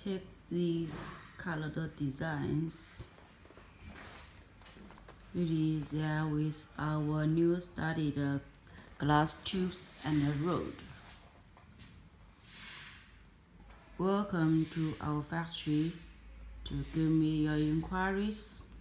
take these colored designs. Really, there with our new studied glass tubes and a rod. Welcome to our factory to give me your inquiries.